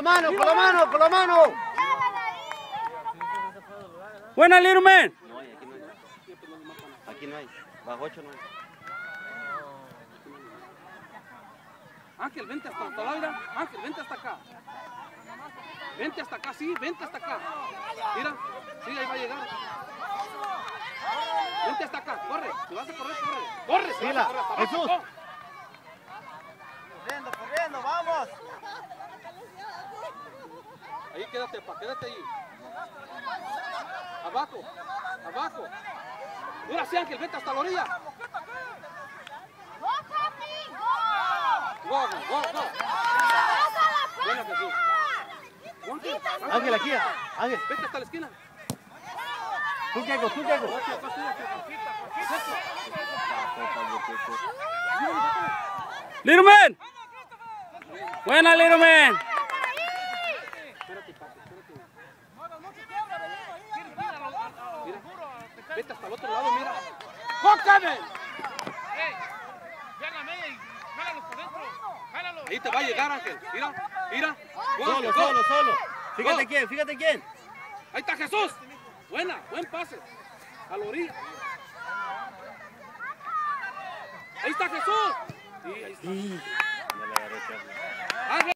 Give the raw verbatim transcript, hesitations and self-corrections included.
la mano, con la mano, con la mano. Buena, Little Man. No hay, aquí no hay. Aquí no hay. Bajo ocho no hay. Ángel, vente hasta hasta la mira. Ángel, vente hasta acá. Vente hasta acá, sí, vente hasta acá. Mira, sí, ahí va a llegar. Vente hasta acá, corre. Si vas a correr, corre. Corre, si vas a correr hasta abajo. Jesús. No. Corriendo, corriendo, vamos. Ahí quédate, pa, quédate ahí. Abajo, abajo. Mira, sí, Ángel, vente hasta la orilla. Go, go, go, go. Buena, Jesús. Ángel, Ángel, aquí. Ángel. vete hasta la esquina. Tú qué hago, tú qué hago. Little Man. Buena, Little Man. Espérate, papi, espérate. Mira, vete hasta el otro lado, mira. ¡Jócame! Ahí te va a llegar, Ángel. Mira, mira. Go, Solo, go. solo, solo. Fíjate Go. quién, fíjate quién. Ahí está Jesús. Buena, buen pase. A la orilla. Ahí está Jesús. Sí, ahí está. Ya le agarré, Charlie.